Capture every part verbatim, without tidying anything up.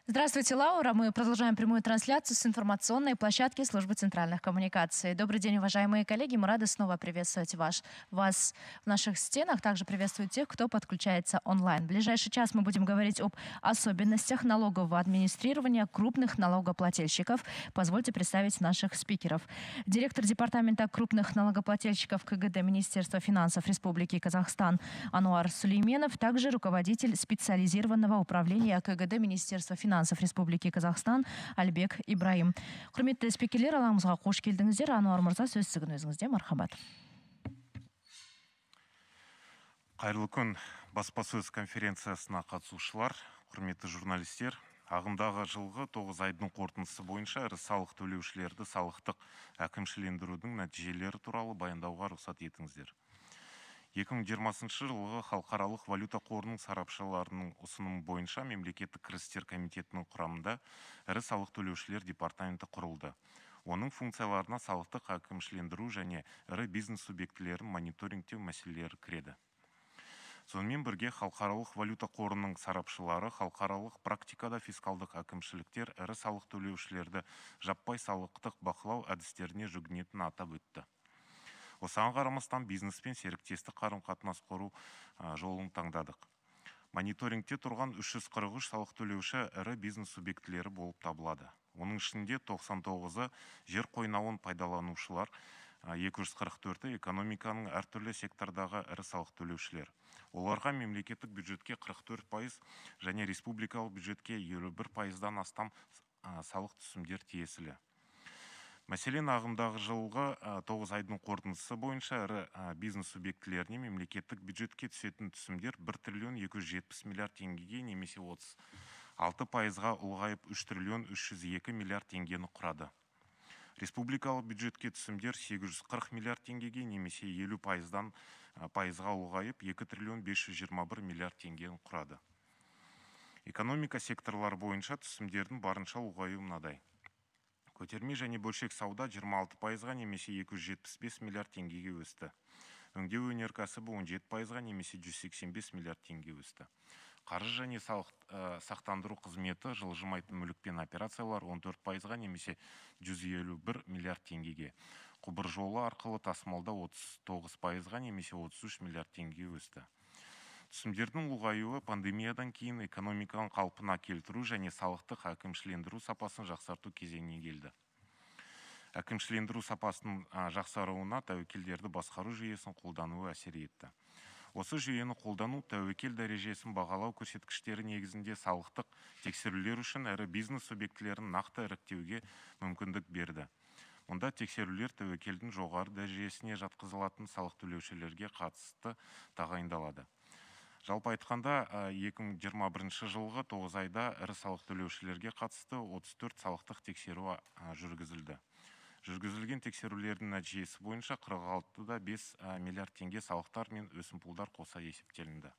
Здравствуйте, Лаура. Мы продолжаем прямую трансляцию с информационной площадки Службы центральных коммуникаций. Добрый день, уважаемые коллеги. Мы рады снова приветствовать ваш, вас в наших стенах. Также приветствую тех, кто подключается онлайн. В ближайший час мы будем говорить об особенностях налогового администрирования крупных налогоплательщиков. Позвольте представить наших спикеров. Директор департамента крупных налогоплательщиков КГД Министерства финансов Республики Казахстан Ануар Сулейменов, также руководитель специализированного управления КГД Министерства финансов Республики Казахстан Альбек Ибраим. Құрметті спикерлер, алаңымызға қош келдіңіздер. Ануар мырза, сөз сіздің өзіңізде. Мархабат. Қайырлы күн, баспасөз конференциясына қатысушылар, құрметті журналистер. Ағымдағы жылғы тоғыз айдың қорытындысы бойынша ірі салық төлеушілерді салықтық әкімшілендірудің нәтижелері туралы баяндауға рұқсат етіңіздер. екі мың жиырмасыншы жылғы халықаралық валюта қорының сарапшыларының ұсынымы бойынша мемлекеттік кірістер комитетінің құрамында ірі салық төлеушілер департаменті құрылды. Оның функцияларына салықтық әкімшілендіру және ірі бизнес субъектілерін мониторингтеу мәселелері кіреді. Сонымен бірге халықаралық валюта қорының сарапшылары халықаралық практикада фискалдық әкімшіліктер ірі салық төлеушілерді жаппай салықтық бақылау әдістеріне жүгінетінін атап өтті. Осыған қарамастан бизнеспен серіктестік қарым-қатынас құру жолын таңдадық. Мониторингте тұрған үш жүз қырық үш салық төлеуші ірі бизнес субъектілері болып табылады. Оның ішінде тоқсан тоғызы жер қойнауын пайдаланушылар, екі жүз қырық төрті экономиканың әртүрлі сектордағы ірі салық төлеушілер. Оларға мемлекеттік бюджетке қырық төрт пайыз және республикалық бюджетке елу бір пайыздан астам салық түсімдер тиесілі. Мәселен, ағымдағы жылғы тоғыз айдың қорытындысы бойынша ірі бизнес субъектілеріне мемлекеттік бюджетке түсетін түсімдер бір триллион екі жүз жетпіс миллиард теңгеге немесе отыз алты пайызға ұлғайып үш триллион үш жүз екі миллиард теңгені құрады. Республикалық бюджетке түсімдер сегіз жүз қырық миллиард теңгеге немесе елу пайыздан пайызға ұлғайып екі триллион бес жүз жиырма бір миллиард теңгені құрады. Экономика секторлары бойынша түсімдердің барынша ұлғаюы мынадай. Көтерме және бөлшек сауда жиырма алты пайызға немесе екі жүз жетпіс бес миллиард теңгеге өсті. Өңдеу өнеркәсібі он жеті пайызға немесе жүз сексен бес миллиард теңге өсті. Қаржы және сақтандыру қызметі жылжымайтын мүлікпен операциялар он төрт пайызға немесе жүз елу бір миллиард теңгеге. Құбыр жолы арқылы тасымалда отыз тоғыз пайызға немесе отыз үш миллиард теңге өсті. Түсімдердің ұлғаюы пандемиядан кейін экономиканың қалпына келтіру және салықтық әкімшілендіру сапасын жақсарту кезеңіне келді. Әкімшілендіру сапасының жақсаруына тәуекелдерді басқару жүйесін қолдануы әсер етті. Осы жүйені қолдану тәуекел дәрежесін бағалау көрсеткіштері негізінде салықтық тексерулер үшін әрі бизнес субъектілерін нақты іріктеуге мүмкіндік берді. Мұнда тексерулер тәуекелдің жоғары дәрежесіне жатқызылатын салық төлеушілерге қатысты тағайындалады. Жалпы айтқанда, екі мың жиырма бірінші жылғы тоғыз айда ірі салық төлеушілерге қатысты отыз төрт салықтық тексеру жүргізілді. Жүргізілген тексерулердің нәтижесі бойынша қырық алты да бес миллиард теңге салықтар мен өсімпұлдар қоса есептелінді.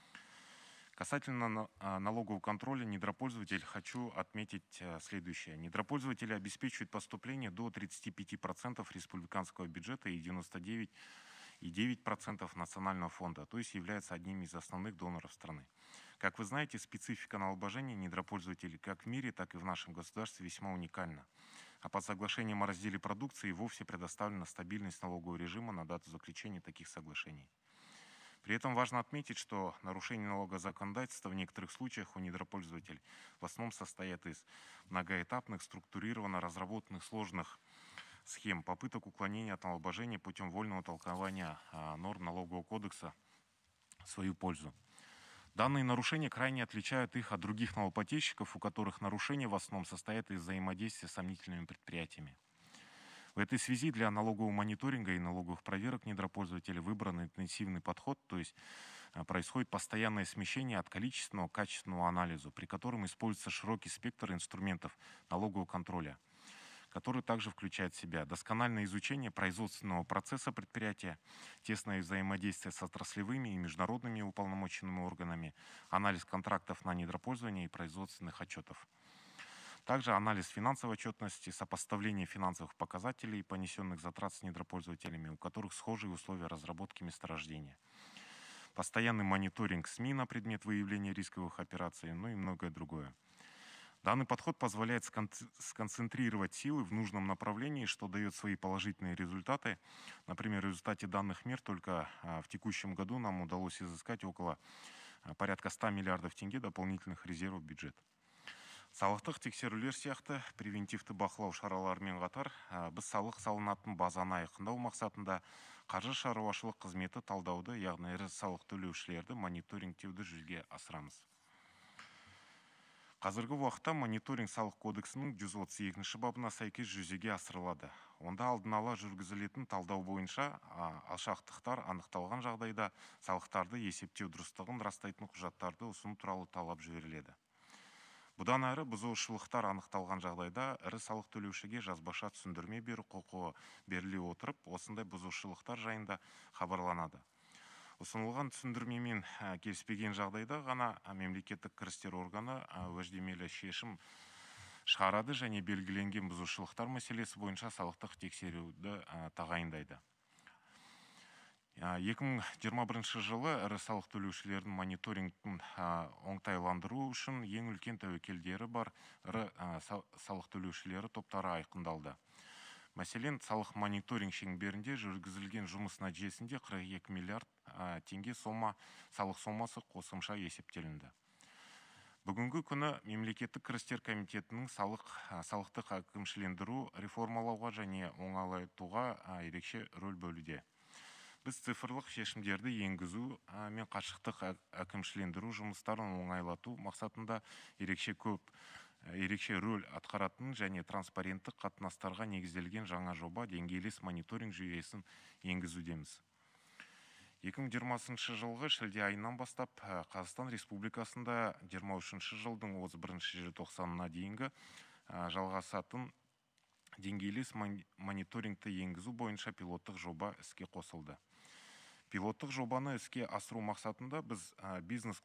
Касательно налогового контроля недропользователей хочу отметить следующее. Недропользователи обеспечивают поступление до тридцати пяти процентов республиканского бюджета и девяноста девяти и девяти процентов национального фонда, то есть является одним из основных доноров страны. Как вы знаете, специфика налогообложения недропользователей как в мире, так и в нашем государстве весьма уникальна. А по соглашениям о разделе продукции вовсе предоставлена стабильность налогового режима на дату заключения таких соглашений. При этом важно отметить, что нарушение налогового законодательства в некоторых случаях у недропользователей в основном состоят из многоэтапных, структурированно разработанных сложных схем, попыток уклонения от налогообложения путем вольного толкования норм налогового кодекса в свою пользу. Данные нарушения крайне отличают их от других налогоплательщиков, у которых нарушения в основном состоят из взаимодействия с сомнительными предприятиями. В этой связи для налогового мониторинга и налоговых проверок недропользователей выбран интенсивный подход, то есть происходит постоянное смещение от количественного к качественному анализу, при котором используется широкий спектр инструментов налогового контроля, который также включает в себя доскональное изучение производственного процесса предприятия, тесное взаимодействие с отраслевыми и международными уполномоченными органами, анализ контрактов на недропользование и производственных отчетов. Также анализ финансовой отчетности, сопоставление финансовых показателей и понесенных затрат с недропользователями, у которых схожие условия разработки месторождения. Постоянный мониторинг СМИ на предмет выявления рисковых операций, ну и многое другое. Данный подход позволяет сконцентрировать силы в нужном направлении, что дает свои положительные результаты. Например, в результате данных мер только в текущем году нам удалось изыскать около порядка ста миллиардов тенге дополнительных резервов бюджета. Салықтық тексерулер сияқты превентивті бақылау шараларымен қатар, біз салық салынатын базаны айқындау мақсатында қаржы шаруашылық қызметі талдауды, яғни ірі салық төлеушілерді мониторингтеуді жүзеге асырамыз. Қазіргі уақытта мониторинг салық кодексінің жүз отыз екінші бабына сәйкес жүзеге асырылады. Онда алдын ала жүргізілетін талдау бойынша алшақтықтар анықталған жағдайда салықтарды есептеу дұрыстығын растайтын құжаттарды ұсыну туралы талап жіберіледі. Бұдан әрі бұзушылықтар анықталған жағдайда ірі салық төлеушіге жазбаша түсіндірме беру құқығы беріле отырып, осындай бұзушылықтар жайында хабарланады. Ұсынылған түсіндірмемен келіспеген жағдайда ғана мемлекеттік кірістер органы уәждемелі шешім шығарады және белгіленген бұзушылықтар мәселесі бойынша салықтық тексеруді тағайындайды. екі мың жиырма бірінші жылы ірі салық төлеушілердің мониторингін оңтайландыру үшін ең үлкен тәуекелдері бар ірі салық төлеушілері топтары айқындалды. Мәселен, салық мониторинг шеңберінде жүргізілген жұмыс нәтижесінде қырық екі миллиард теңге сома салық сомасы қосымша есептелінді. Бүгінгі күні мемлекеттік кірістер комитетінің салық салықтық әкімшілендіру реформалауға және оңайлатуға ерекше рөл бөлуде. Біз цифрлық шешімдерді енгізу мен қашықтық әкімшілендіру жұмыстарын оңайлату мақсатында ерекше көп ерекше рөл атқаратын және транспаrenттік қатынастарға негізделген жаңа жоба деңгейлес мониторинг жүйесін енгізудеміз. екі мың жиырмасыншы жылғы шілде айынан бастап Қазақстан Республикасында жиырма үшінші жылдың отыз бірінші желтоқсанына дейінгі жалғасатын деңгейлес мониторингті енгізу бойынша пилоттық жоба іске қосылды. Пилоттық жобаны іске асыру мақсатында біз бизнес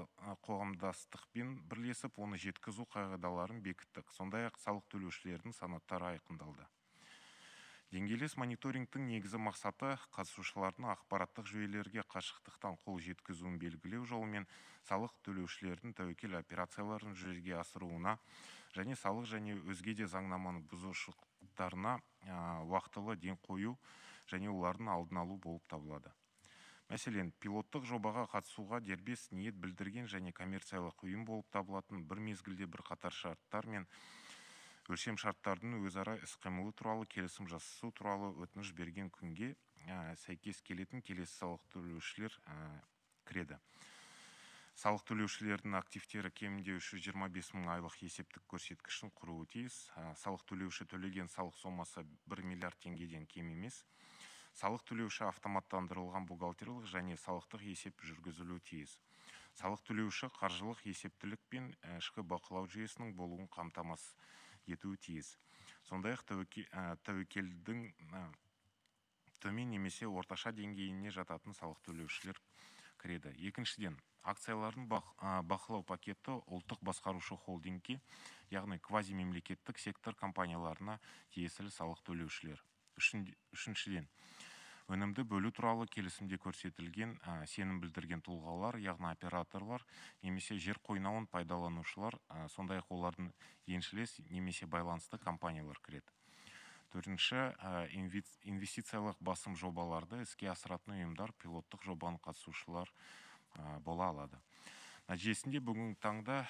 қоғамдастықпен бірлесіп, оны жеткізу қағидаларын бекіттік. Сондай-ақ салық төлеушілердің санаттары айқындалды. Деңгейлес мониторингтің негізі мақсаты қатысушылардың ақпараттық жүйелерге қашықтықтан қол жеткізуін белгілеу жолымен салық төлеушілердің тәуекел операцияларын жүзеге асыруына және салық және өзге де заңнаманы бұзушылықтарына уақытылы ден қою және олардың алдын алу болып табылады. Мәселен, пилоттық жобаға қатысуға дербес ниет білдірген және коммерциялық ұйым болып табылатын бір мезгілде бір қатар шарттар мен өлшем шарттардың өзара іс-қимылы туралы келісім жасасу туралы өтініш берген күнге сәйкес келетін келесі салық төлеушілер кіреді. Салық төлеушілердің активтері кемінде үш жүз жиырма бес мың айлық есептік көрсеткішін құруы тиіс. Салық төлеуші төлеген салық сомасы бір миллиард теңгеден кем емес. Салық төлеуші автоматтандырылған бухгалтерлік және салықтық есеп жүргізілуі тиіс. Салық төлеуші қаржылық есептілік пен ішкі бақылау жүйесінің болуын қамтамасыз етуі тиіс. Сондай-ақ тәуекелдің төмен немесе орташа деңгейіне жататын салық төлеушілер кіреді. Екіншіден, акциялардың бақылау пакеті ұлттық басқарушы холдингке, яғни квазимемлекеттік сектор компанияларына тиесілі салық төлеушілер. Үшіншіден, өнімді бөлу туралы келісімде көрсетілген сенім білдірген тұлғалар, яғни операторлар, немесе жер қойнауын пайдаланушылар, сондай-ақ олардың еншілес немесе байланысты компаниялар кіреді. Төртінші, инвестициялық басым жобаларды іске асыратын ұйымдар пилоттық жобаның қатысушылар бола алады. Нәтижесінде бүгінгі таңда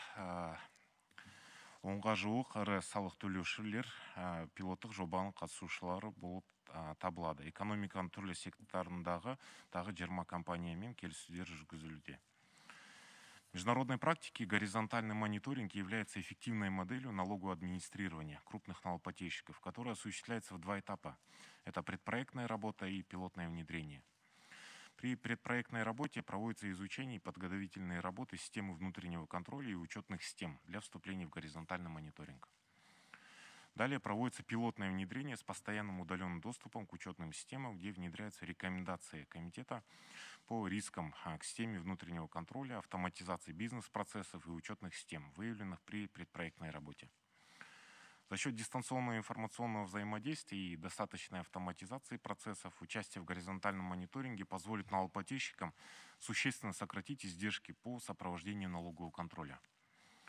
онға жуық ірі салық төлеушілер пилоттық жобаның қатысушылары болып табылады. Экономиканың түрлі секторындағы тағы жиырма компаниямен келіссөздер жүргізілуде. В международной практике горизонтальный мониторинг является эффективной моделью налогового администрирования крупных налогоплательщиков, которая осуществляется в два этапа. Это предпроектная работа и пилотное внедрение. При предпроектной работе проводится изучение и подготовительные работы системы внутреннего контроля и учетных систем для вступления в горизонтальный мониторинг. Далее проводится пилотное внедрение с постоянным удаленным доступом к учетным системам, где внедряются рекомендации комитета по рискам к системе внутреннего контроля, автоматизации бизнес-процессов и учетных систем, выявленных при предпроектной работе. За счет дистанционного информационного взаимодействия и достаточной автоматизации процессов участие в горизонтальном мониторинге позволит налогоплательщикам существенно сократить издержки по сопровождению налогового контроля.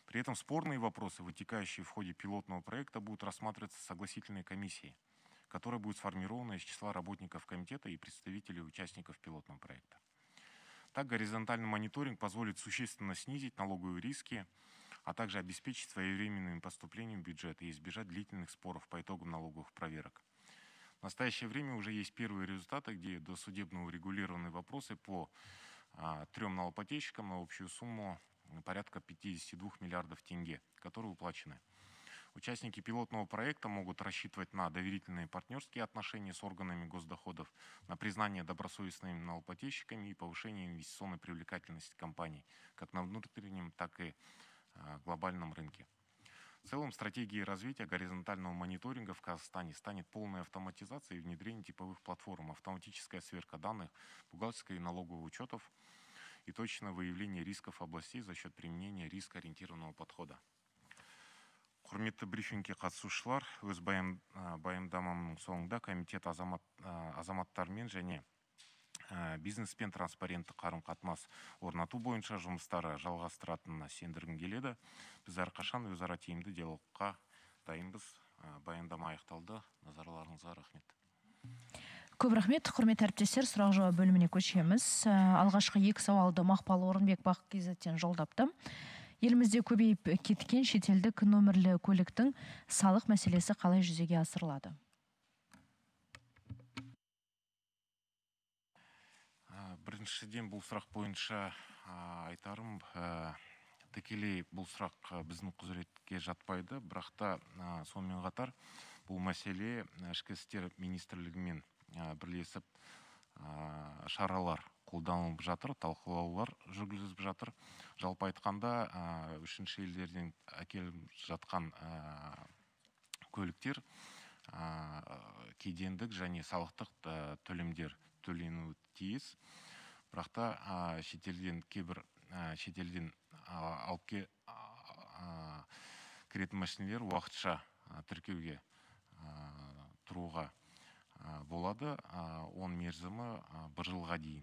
При этом спорные вопросы, вытекающие в ходе пилотного проекта, будут рассматриваться согласительной комиссией, которая будет сформирована из числа работников комитета и представителей участников пилотного проекта. Так, горизонтальный мониторинг позволит существенно снизить налоговые риски, а также обеспечить своевременным поступлением в бюджет и избежать длительных споров по итогам налоговых проверок. В настоящее время уже есть первые результаты, где досудебно урегулированы вопросы по а, трем налогоплательщикам на общую сумму порядка пятидесяти двух миллиардов тенге, которые уплачены. Участники пилотного проекта могут рассчитывать на доверительные партнерские отношения с органами госдоходов, на признание добросовестными налогоплательщиками и повышение инвестиционной привлекательности компаний, как на внутреннем, так и а, глобальном рынке. В целом, стратегией развития горизонтального мониторинга в Казахстане станет полная автоматизация и внедрение типовых платформ, автоматическая сверка данных, бухгалтерского и налоговых учетов и точное выявление рисков областей за счет применения рискоориентированного подхода. Құрметті брифингке қатысушылар, өз баяндамамның соңында комитет азамат, азаматтармен және бизнеспен транспарентті қарым-қатынас орнату бойынша жұмыстары жалғастыратынына сендіргім келеді. Біз әрқашан өзара тиімді диалогқа дайынбыз. Баяндама аяқталды. Назарларыңызға рахмет. Көп рахмет, құрметті әріптестер, сұрақ жауап бөліміне көшеміз. Алғашқы екі сауалды Мақпал Орынбек Бақ Кизеттен жолдапты. Елімізде көбейіп кеткен шетелдік нөмірлі көліктің салық мәселесі қалай жүзеге асырылады? Біріншіден бұл сұрақ бойынша айтарым, тікелей бұл сұрақ біздің құзыретке жатпайды, бірақ та сонымен қатар бұл мәселе ішкі істер министрлігімен бірлесіп шаралар қолданылып жатыр, талқылаулар жүргізіліп жатыр. Жалпы айтқанда, үшінші елдерден әкеліп жатқан көліктер кедендік және салықтық төлемдер төленуі тиіс. Бірақ та шетелден кейбір шетелден алып кіретін машинелер уақытша тіркеуге тұруға болады. Он мерзімі бір жылға дейін.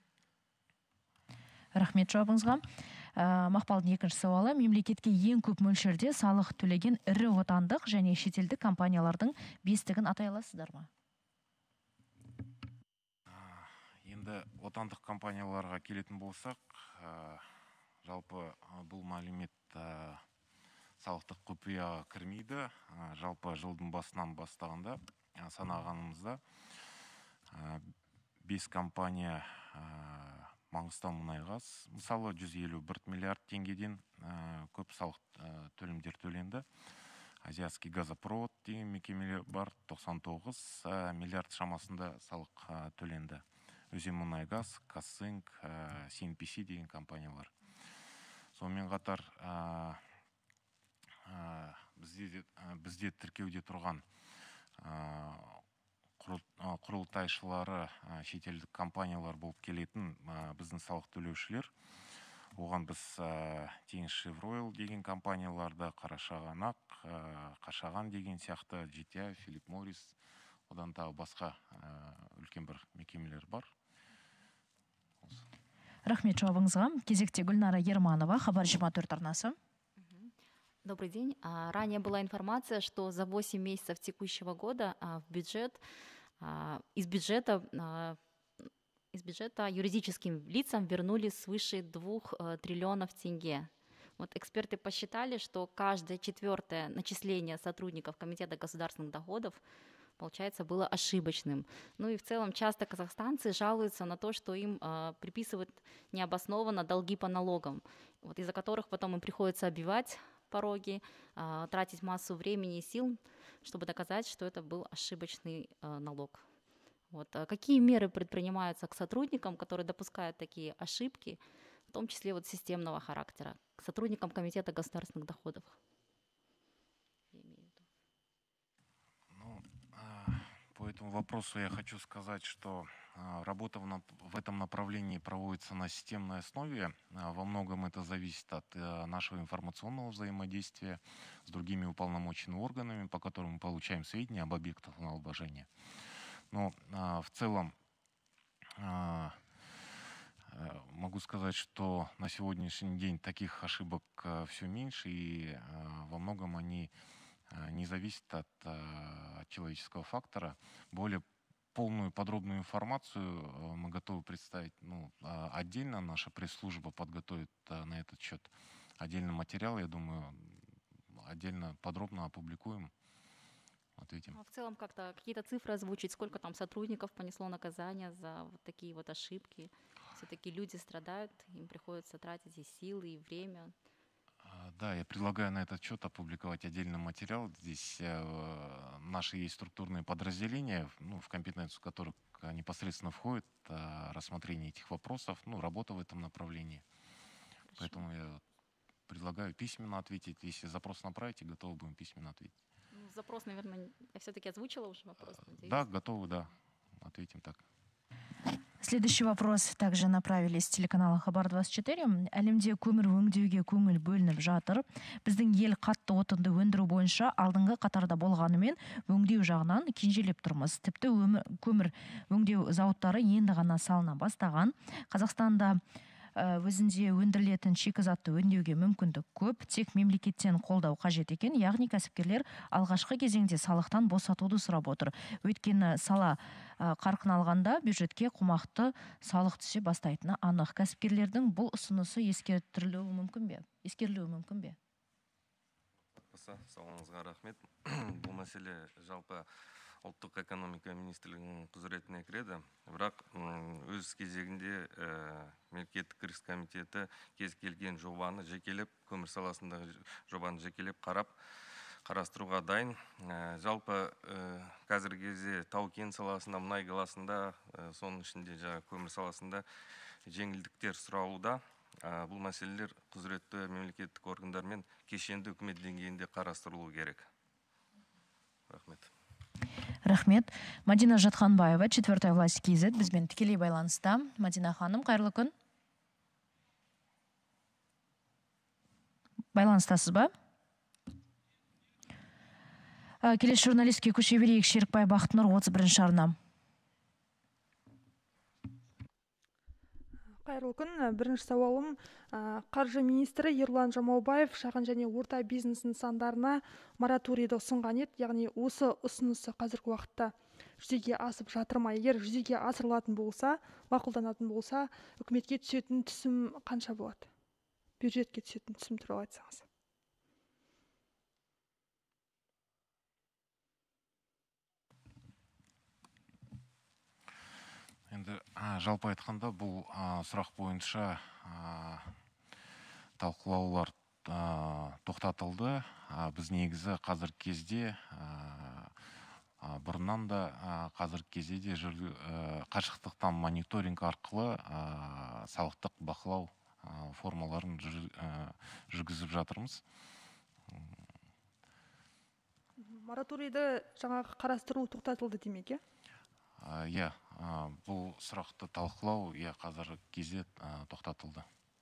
Рахмет жауабыңызға. Мақпалдың екінші сауалы: мемлекетке ең көп мөлшерде салық төлеген ірі отандық және шетелдік компаниялардың бестігін атай аласыздар ма? Енді отандық компанияларға келетін болсақ, жалпы бұл мәлімет салықтық құпияға кірмейді. Жалпы жылдың басынан бастағанда санағанымызда бес компания Маңғыстау мұнайгаз, мысалы жүз елу бір миллиард теңгеден көп салық төлемдер төленді. Азиатский газопровод деген мекемелер бар, тоқсан тоғыз миллиард шамасында салық төленді. Өзенмұнайгаз, Казцинк, си эн пи си деген компаниялар. Сонымен қатар бізде тіркеуде тұрған құрылтайшылары шетелдік компаниялар болып келетін біздің салық төлеушілер. Оған біз Теңізшевройл деген компанияларды, Қарашығанақ, Қашаған деген сияқты, Жетия, Филипп Моррис, одан тағы басқа үлкен бір мекемелер бар. Рахмет жауабыңызға. Кезекте Гүлнара Ерманова, Хабар жиырма төрт арнасы. Добрый день. Ранее была информация, что за восемь месяцев текущего года в бюджет, из бюджета, из бюджета юридическим лицам вернули свыше двух триллионов тенге. Вот эксперты посчитали, что каждое четвертое начисление сотрудников Комитета государственных доходов, получается, было ошибочным. Ну и в целом часто казахстанцы жалуются на то, что им э, приписывают необоснованно долги по налогам, вот, из-за которых потом им приходится оббивать пороги, э, тратить массу времени и сил, чтобы доказать, что это был ошибочный э, налог. Вот. Какие меры предпринимаются к сотрудникам, которые допускают такие ошибки, в том числе вот системного характера, к сотрудникам Комитета государственных доходов? Ну, по этому вопросу я хочу сказать, что работа в этом направлении проводится на системной основе. Во многом это зависит от нашего информационного взаимодействия с другими уполномоченными органами, по которым мы получаем сведения об объектах налогообложения. Но в целом Могу сказать, что на сегодняшний день таких ошибок все меньше, и во многом они не зависят от человеческого фактора. Более полную подробную информацию мы готовы представить. Ну, отдельно наша пресс-служба подготовит на этот счет отдельный материал, я думаю, отдельно подробно опубликуем. Ответим. А в целом как-то какие-то цифры озвучить, сколько там сотрудников понесло наказание за вот такие вот ошибки? Все-таки люди страдают, им приходится тратить и силы, и время. Да, я предлагаю на этот счет опубликовать отдельный материал. Здесь э, наши есть структурные подразделения, ну, в компетенцию которых непосредственно входит э, рассмотрение этих вопросов, ну, работа в этом направлении. Хорошо. Поэтому я предлагаю письменно ответить. Если запрос направите, готовы будем письменно ответить. Ну, запрос, наверное, я все-таки озвучила уже вопрос. Надеюсь. Да, готовы, да. Ответим так. Следующий вопрос также направили с телеканала Хабар двадцать четыре. Әлемде көмір өңдеуге көңіл бөлініп жатыр. Біздің ел қатты отынды өндіру бойынша алдыңғы қатарда болғанымен өңдеу жағынан кенжелеп тұрмыз. Тіпті көмір өңдеу зауыттары енді ғана салына бастаған. Қазақстанда өзінде өндірілетін шикізатты өңдеуге мүмкіндік көп, тек мемлекеттен қолдау қажет екен. Яғни кәсіпкерлер алғашқы кезеңде салықтан босатуды сұрап отыр. Өйткені сала қарқын алғанда бюджетке қомақты салық түсе бастайтыны анық. Кәсіпкерлердің бұл ұсынысы ескерілуі мүмкін бе? Ескерілуі мүмкін бе? Сауалыңызға рахмет. Бұл мәселе жалпы ұлттық экономика министрлігінің құзыретіне кіреді. Бірақ өз кезегінде мемлекеттік кіріс комитеті кез келген жобаны жекелеп, көмір саласындағы жобаны жекелеп қарап, қарастыруға дайын. Жалпы қазіргі кезде тау-кен саласында, мұнай саласында, соның ішінде көмір саласында жеңілдіктер сұраулуда. Бұл мәселелер құзыретті мемлекеттік органдармен кешенді үкімет деңгейінде қарастырылуы керек. Рахмет. Рахмет. Мадина Жатханбаева, четвертая власть Кизет, бізбен тікелей байланыста. Мадина ханым, қайырлы күн. Байланыстасыз ба? Келесі журналистке көше берейік. Шерікбай Бақтынұр, отыз бірінші арна. Қайырлы күн. Бірінші сауалым, қаржы министрі Ерлан Жамаубаев шағын және орта бизнес нысандарына мораторийді ұсынған еді. Яғни осы ұсынысы қазіргі уақытта жүзеге асып жатыр ма? Егер жүзеге асырылатын болса, мақұлданатын болса, үкіметке түсетін түсім қанша болады? Бюджетке түсетін түсім туралы айтсаңыз. Енді жалпы айтқанда бұл сұрақ бойынша талқылаулар тоқтатылды. Біз негізі қазіргі кезде бұрыннан да қазіргі кезде де қашықтықтан мониторинг арқылы салықтық бақылау формаларын жүргізіп жатырмыз. Мораторийді жаңағы қарастыру тоқтатылды демек, е? Иә, бұл сұрақты талқылау қазіргі кезде тоқтатылды.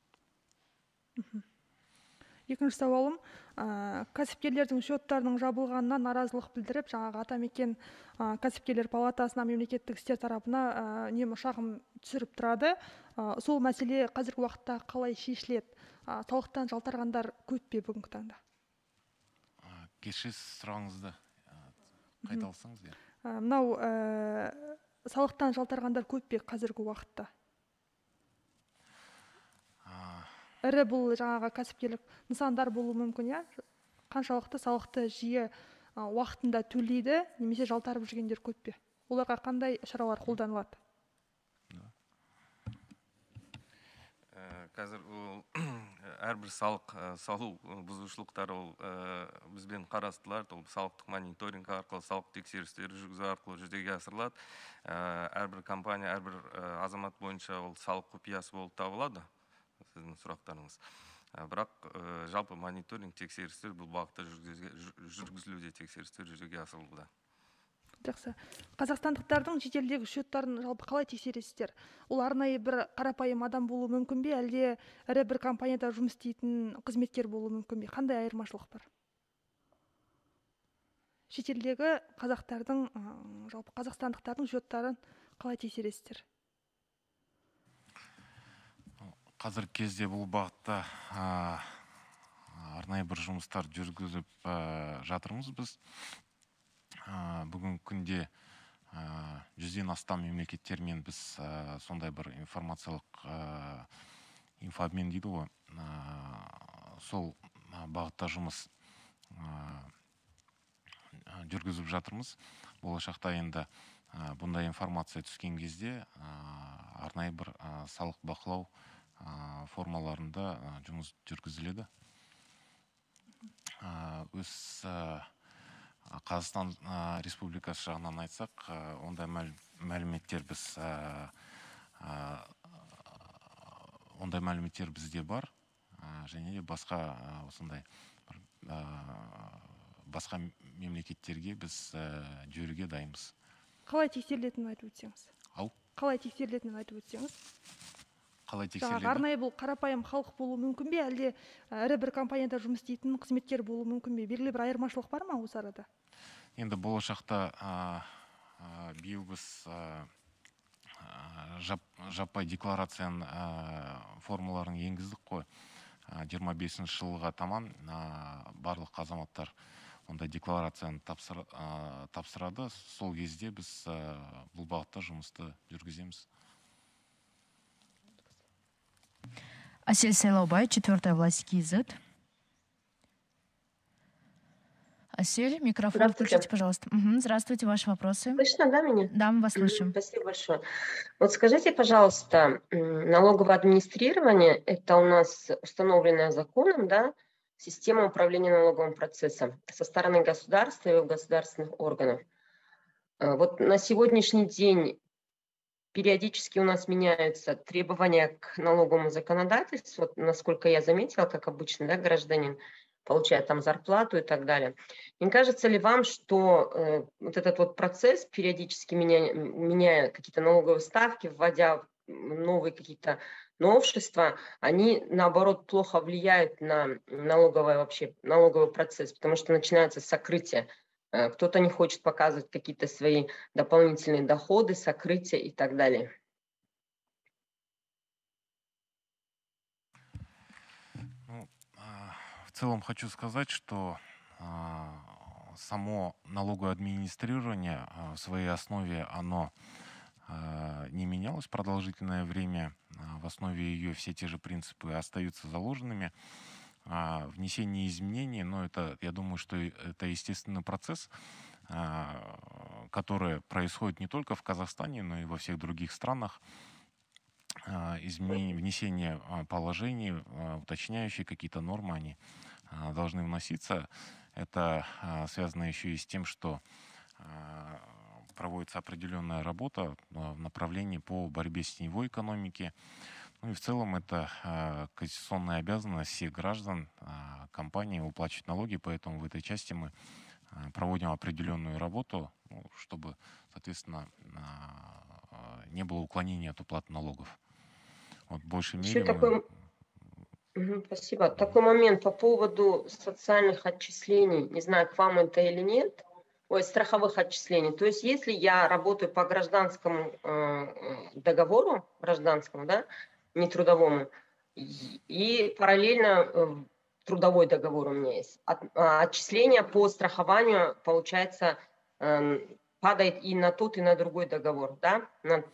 Екінші сауалым, кәсіпкерлердің счеттарының жабылғанына наразылық білдіріп, жаңағы Атамекен кәсіпкерлер палатасына, мемлекеттік істер тарапына үнемі шағым түсіріп тұрады. Сол мәселе қазіргі уақытта қалай шешіледі? Салықтан жалтарғандар көп пе бүгінгі таңда? Кешіріңіз, сұрағыңызды қайталасаңыз. Мынау салықтан жалтарғандар көп пе қазіргі уақытта? Ірі бұл жаңағы кәсіпкерлік нысандар болуы мүмкін, я? Қаншалықты салықты жиі уақытында төлейді, немесе жалтарып жүргендер көп пе? Оларға қандай шаралар қолданылады? Қазір әрбір салық салу бұзушылықтары бізбен қарастырылады. Ол салықтық мониторинг арқылы, салық тексерістері жүргізу арқылы жүзеге асырылады. Әрбір компания, әрбір азамат бойынша ол салық құпиясы болып табылады, сіздің сұрақтарыңыз. Бірақ жалпы мониторинг тексерістер бұл бағытта жүргізілуде, тексерістер жүзеге асырылуда. Жақсы. Қазақстандықтардың шетелдегі счеттарын жалпы қалай тексересіздер? Ол арнайы бір қарапайым адам болуы мүмкін бе, әлде ірі бір компанияда жұмыс істейтін қызметкер болуы мүмкін бе? Қандай айырмашылық бар? Шетелдегі қазақтардың, жалпы қазақстандықтардың счеттарын қалай тексересіздер? қазіргі кезде бұл бағытта арнайы бір жұмыстар жүргізіп жатырмыз біз. Бүгін күнде жүзден астам мемлекеттермен біз сондай бір информациялық инфообмен дейді ғой, сол бағытта жұмыс жүргізіп жатырмыз. Болашақта енді бұндай информация түскен кезде арнайы бір салық бақылау формаларында жұмыс жүргізіледі. Өз Қазақстан Республикасы жағынан айтсақ, ондай мәліметтер біз ондай мәліметтер бізде бар, және де басқа осындай басқа мемлекеттерге біз жіберуге дайынбыз. Қалай тексерілетінін айтып өтсеңіз? Ау? Қалай тексерілетінін айтып өтсеңіз? Қалай тексеріледі? Арнайы бұл қарапайым халық болуы мүмкін бе, әлде ірі бір компанияда жұмыс істейтін қызметкер болуы мүмкін бе? Белгілі бір айырмашылық бар ма осы арада? Енді болашақта биыл біз жаппай декларацияның формаларын енгіздік қой. жиырма бесінші жылға таман барлық азаматтар онда декларацияны тапсырады. Сол кезде біз бұл бағытта жұмысты жүргіземіз. Асель Сайлаубай, четвертая власть КИЗ. Асель, микрофон включите, пожалуйста. Угу, здравствуйте, ваши вопросы. Слышно, да, меня? Да, мы вас слышим. Спасибо большое. Вот скажите, пожалуйста, налоговое администрирование – это у нас установленная законом, да, система управления налоговым процессом со стороны государства и государственных органов. Вот на сегодняшний день периодически у нас меняются требования к налоговому законодательству, вот, насколько я заметила, как обычно, да, гражданин получает там зарплату и так далее. Не кажется ли вам, что э, вот этот вот процесс, периодически меняя, меняя какие-то налоговые ставки, вводя новые какие-то новшества, они, наоборот, плохо влияют на налоговый, вообще, налоговый процесс, потому что начинается сокрытие. Э, кто-то не хочет показывать какие-то свои дополнительные доходы, сокрытие и так далее. В целом хочу сказать, что э, само налоговое администрирование э, в своей основе оно э, не менялось продолжительное время. Э, в основе ее все те же принципы остаются заложенными. Э, внесение изменений, но это, я думаю, что это естественный процесс, э, который происходит не только в Казахстане, но и во всех других странах. Изменение, внесение положений, уточняющие какие-то нормы, они должны вноситься. Это связано еще и с тем, что проводится определенная работа в направлении по борьбе с теневой экономики. Ну и в целом это конституционная обязанность всех граждан, компаний уплачивать налоги, поэтому в этой части мы проводим определенную работу, чтобы, соответственно, не было уклонения от уплаты налогов. Вот в большей мере Еще такой... Угу, спасибо. Такой момент по поводу социальных отчислений. Не знаю, к вам это или нет. Ой, страховых отчислений. То есть, если я работаю по гражданскому э, договору, гражданскому, да, не трудовому, и, и параллельно э, трудовой договор у меня есть, от, а, отчисления по страхованию, получается, э, падает и на тот, и на другой договор, да, на,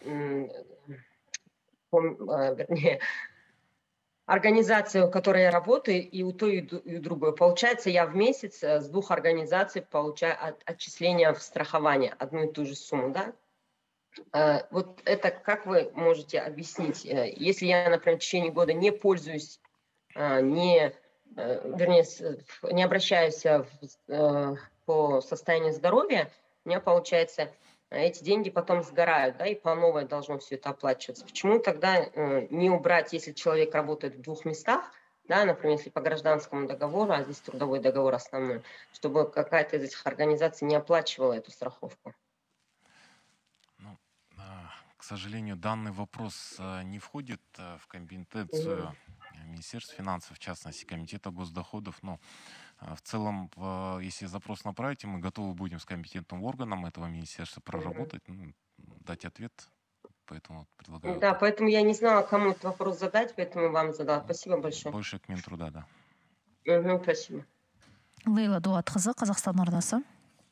вернее, организацию, в которой я работаю, и у той, и у другой. Получается, я в месяц с двух организаций получаю от, отчисления в страхование, одну и ту же сумму, да? Вот это как вы можете объяснить? Если я, например, в течение года не пользуюсь, не, вернее, не обращаюсь по состоянию здоровья, у меня получается... эти деньги потом сгорают, да, и по новой должно все это оплачиваться. Почему тогда э, не убрать, если человек работает в двух местах, да, например, если по гражданскому договору, а здесь трудовой договор основной, чтобы какая-то из этих организаций не оплачивала эту страховку? Ну, к сожалению, данный вопрос не входит в компетенцию угу. Министерства финансов, в частности, Комитета госдоходов, но в целом, если запрос направите, мы готовы будем с компетентным органом этого министерства проработать, ну, дать ответ поэтому предлагаю... Да, поэтому я не знала, кому этот вопрос задать, поэтому вам задала. Спасибо большое. Больше к Минтруда, да. Угу, спасибо. Лейла Дуатқызы, Қазақстан арнасы.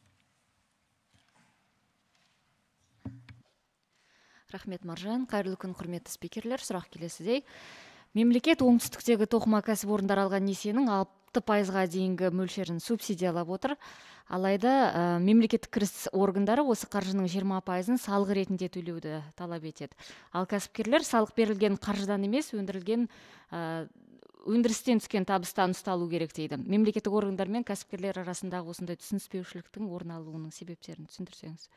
Рахмет, Маржан. Қайырлы күн, құрметті спикерлер. Сұрақ келесідей. Мемлекет оңтүстіктегі тоқыма кәсіпорындар алған несиенің алты пайызға дейінгі мөлшерін субсидиялап отыр. Алайда ә, мемлекеттік кіріс органдары осы қаржының жиырма пайызын салық ретінде төлеуді талап етеді. Ал кәсіпкерлер салық берілген қаржыдан емес, өндірілген ә, өндірістен түскен табыстан ұсталу керек дейді. Мемлекеттік органдар мен кәсіпкерлер арасындағы осындай түсініспеушіліктің орын алуының себептерін түсіндірсеңіз.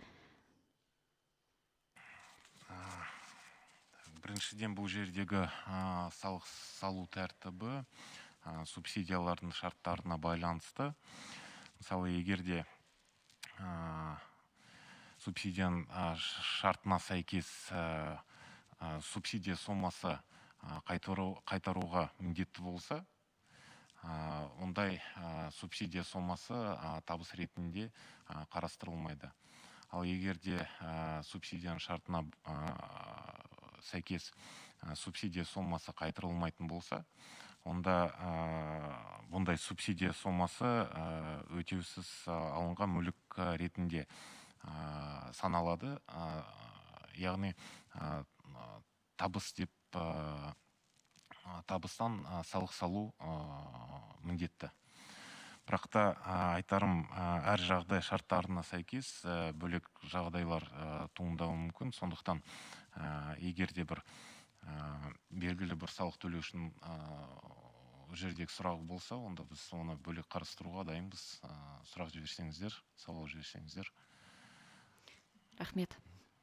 Біріншіден бұл жердегі ә, салық салу тәртібі ә, субсидиялардың шарттарына байланысты. Мысалы, егерде ә, субсидияның ә, шартына сәйкес ә, ә, субсидия сомасы ә, қайтару, қайтаруға міндетті болса, ә, ондай ә, субсидия сомасы ә, табыс ретінде ә, қарастырылмайды. Ал егерде ә, субсидияның шартына ә, сәйкес ә, субсидия сомасы қайтарылмайтын болса, онда ә, бұндай субсидия сомасы ә, өтеусіз ә, алынған мүлік ретінде ә, саналады. Ә, яғни ә, табыс деп ә, табыстан ә, салық салу ә, міндетті. Бірақ та ә, айтарым ә, әр жағдай шарттарына сәйкес ә, бөлек жағдайлар ә, туындауы мүмкін. Сондықтан ә, егер де бір ә, белгілі бір салық төлеушінің ә, жердегі сұрағы болса, онда біз оны бөлек қарастыруға дайынбыз. Ә, сұрақ жіберсеңіздер, сауал жіберсеңіздер. Рахмет.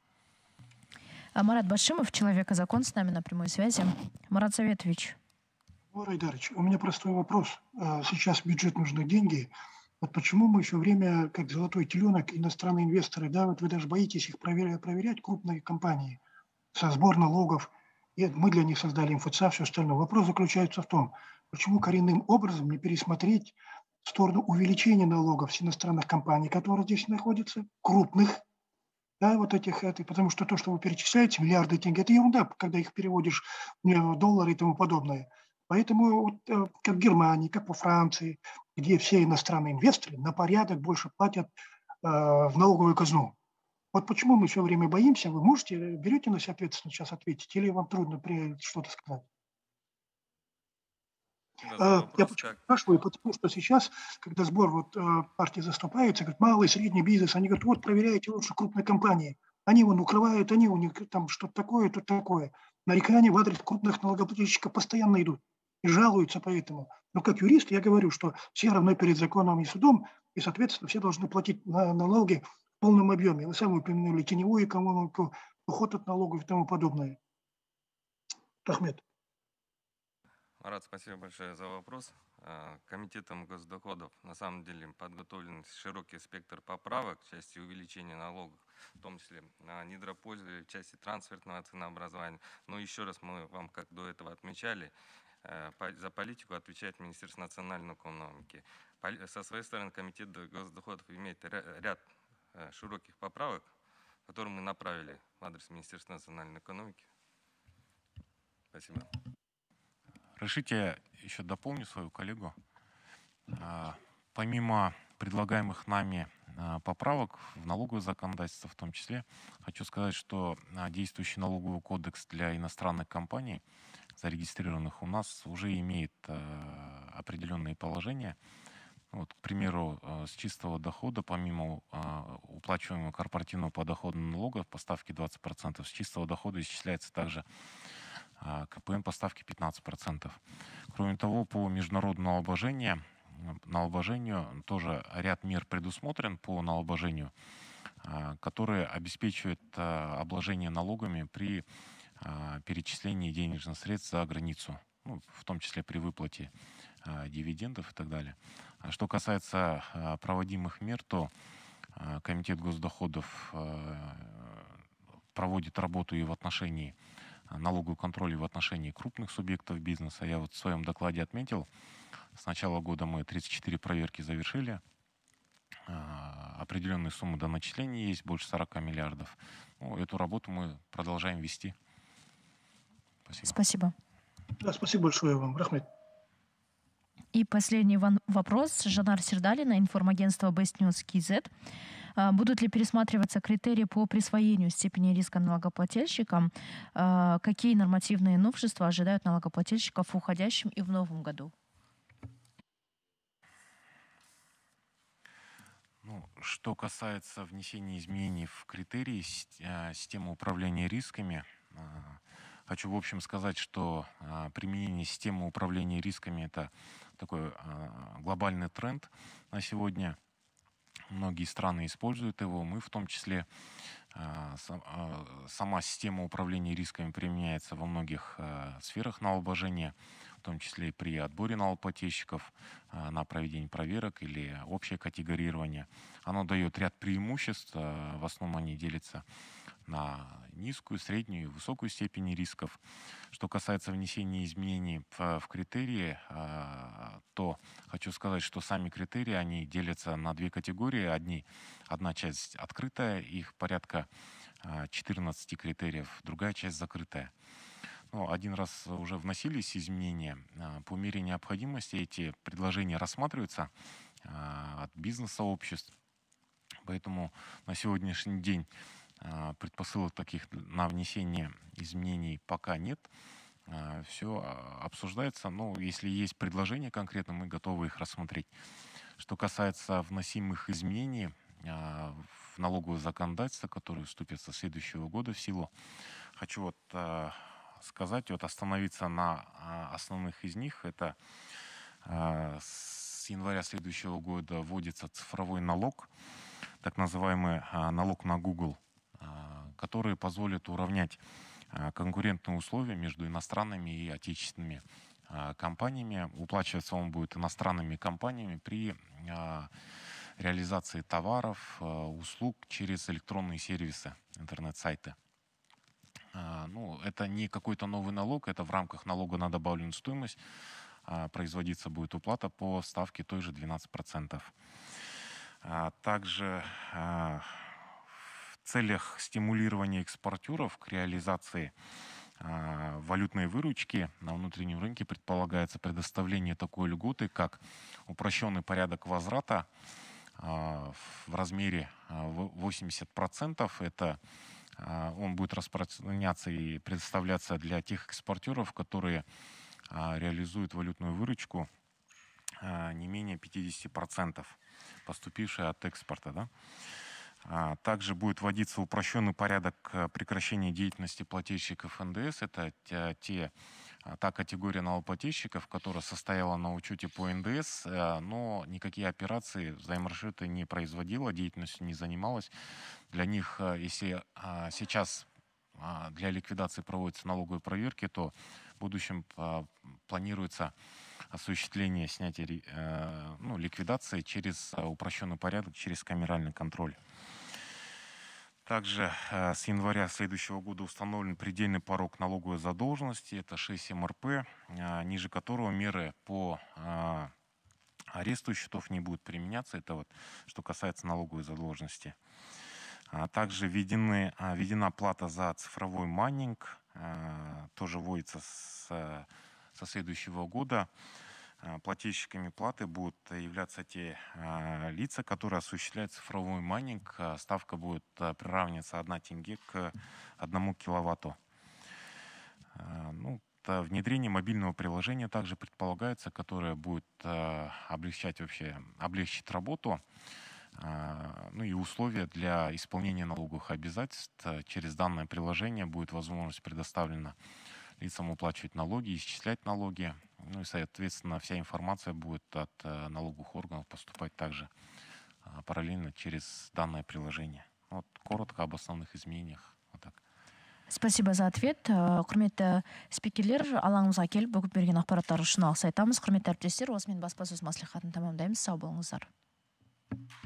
Марат Башимов, человек и закон, с нами на прямой связи. Марат Советович. Райдарович, у меня простой вопрос. Сейчас в бюджет нужны деньги. Вот почему мы все время, как золотой теленок, иностранные инвесторы, да, вот вы даже боитесь их проверять, проверять крупные компании со сбор налогов. И мы для них создали МФЦ, все остальное. Вопрос заключается в том, почему коренным образом не пересмотреть в сторону увеличения налогов с иностранных компаний, которые здесь находятся, крупных, да, вот этих, это, потому что то, что вы перечисляете, миллиарды денег, это ерунда, когда их переводишь в доллары и тому подобное. Поэтому, вот, как в Германии, как во Франции, где все иностранные инвесторы на порядок больше платят э, в налоговую казну. Вот почему мы все время боимся, вы можете, берете на себя ответственность сейчас ответить, или вам трудно что-то сказать? Да, э, я почему спрашиваю, потому что сейчас, когда сбор вот, э, партии заступается, говорит, малый, средний бизнес, они говорят, вот проверяйте лучше крупные компании. Они вон укрывают, они у них там что-то такое, то такое. Нарекания в адрес крупных налогоплательщиков постоянно идут. И жалуются поэтому. Но как юрист я говорю, что все равны перед законом и судом, и, соответственно, все должны платить на налоги в полном объеме. Вы сами упомянули теневую экономику, уход от налогов и тому подобное. Ахмед. Марат, спасибо большое за вопрос. Комитетом госдоходов на самом деле подготовлен широкий спектр поправок в части увеличения налогов, в том числе на недропользование, в части трансфертного ценообразования. Но еще раз мы вам, как до этого отмечали, за политику отвечает Министерство национальной экономики. Со своей стороны, Комитет госдоходов имеет ряд широких поправок, которые мы направили в адрес Министерства национальной экономики. Спасибо. Разрешите, еще дополню свою коллегу. Помимо предлагаемых нами поправок в налоговое законодательство в том числе, хочу сказать, что действующий налоговый кодекс для иностранных компаний, зарегистрированных у нас, уже имеет э, определенные положения. Вот, к примеру, э, с чистого дохода, помимо э, уплачиваемого корпоративного подоходного налога по ставке двадцать процентов, с чистого дохода исчисляется также э, КПН по ставке пятнадцать процентов. Кроме того, по международному налогообложению, налогообложению тоже ряд мер предусмотрен по налогообложению, э, которые обеспечивают э, обложение налогами при перечислении денежных средств за границу, ну, в том числе при выплате а, дивидендов и так далее. А что касается а, проводимых мер, то а, Комитет госдоходов а, проводит работу и в отношении а, налогового контроля, и в отношении крупных субъектов бизнеса. Я вот в своем докладе отметил, с начала года мы тридцать четыре проверки завершили. Определенные суммы доначисления есть, больше сорока миллиардов. Ну, эту работу мы продолжаем вести. Спасибо. Спасибо. Да, спасибо большое вам. Рахмет. И последний вопрос. Жанар Сердалина, информагентство Best News кей зет. Будут ли пересматриваться критерии по присвоению степени риска налогоплательщикам? Какие нормативные новшества ожидают налогоплательщиков в уходящем и в новом году? Ну, что касается внесения изменений в критерии системы управления рисками, хочу в общем сказать, что применение системы управления рисками — это такой глобальный тренд на сегодня. Многие страны используют его, мы в том числе. Сама система управления рисками применяется во многих сферах налогообложения, в том числе и при отборе налогоплательщиков на проведение проверок или общее категорирование. Оно дает ряд преимуществ, в основном они делятся на низкую, среднюю и высокую степень рисков. Что касается внесения изменений в, в критерии, то хочу сказать, что сами критерии, они делятся на две категории. Одни, одна часть открытая, их порядка четырнадцати критериев, другая часть закрытая. Ну, один раз уже вносились изменения. По мере необходимости эти предложения рассматриваются от бизнес-сообществ. Поэтому на сегодняшний день предпосылок таких на внесение изменений пока нет. Все обсуждается, но если есть предложения конкретно, мы готовы их рассмотреть. Что касается вносимых изменений в налоговое законодательство, которое вступит со следующего года в силу, хочу вот сказать, вот остановиться на основных из них. Это с января следующего года вводится цифровой налог, так называемый налог на Google, которые позволят уравнять конкурентные условия между иностранными и отечественными компаниями. Уплачиваться он будет иностранными компаниями при реализации товаров, услуг через электронные сервисы, интернет-сайты. Ну, это не какой-то новый налог, это в рамках налога на добавленную стоимость производиться будет уплата по ставке той же двенадцать процентов. Также в целях стимулирования экспортеров к реализации э, валютной выручки на внутреннем рынке предполагается предоставление такой льготы, как упрощенный порядок возврата э, в размере восемьдесят процентов. Это э, он будет распространяться и предоставляться для тех экспортеров, которые э, реализуют валютную выручку э, не менее пятидесяти процентов, поступившей от экспорта, да? Также будет вводиться упрощенный порядок прекращения деятельности плательщиков эн дэ эс. Это те, те, та категория налогоплательщиков, которая состояла на учете по эн дэ эс, но никакие операции взаиморасчета не производила, деятельностью не занималась. Для них, если сейчас для ликвидации проводятся налоговые проверки, то в будущем планируется осуществление снятия ну, ликвидации через упрощенный порядок, через камеральный контроль. Также э, с января следующего года установлен предельный порог налоговой задолженности, это шесть эм эр пэ, э, ниже которого меры по э, аресту счетов не будут применяться. Это вот что касается налоговой задолженности. А также введены, а, введена плата за цифровой майнинг, э, тоже вводится с, со следующего года. Плательщиками платы будут являться те э, лица, которые осуществляют цифровой майнинг. Ставка будет э, приравниваться одна тенге к одному киловатту. Э, ну, внедрение мобильного приложения также предполагается, которое будет э, облегчать вообще, облегчить работу, э, ну и условия для исполнения налоговых обязательств. Через данное приложение будет возможность предоставлена лицам уплачивать налоги, исчислять налоги. Ну и, соответственно, вся информация будет от э, налоговых органов поступать также э, параллельно через данное приложение. Вот коротко об основных изменениях. Вот так. Спасибо за ответ. Құрметті спикерлер, алаңымызға келіп бүгіп берген ақпараттар үшін алғыс айтамыз. Құрметті әріптестер, осымен баспасөз мәслихатын тамамдаймыз. Сау болыңыздар.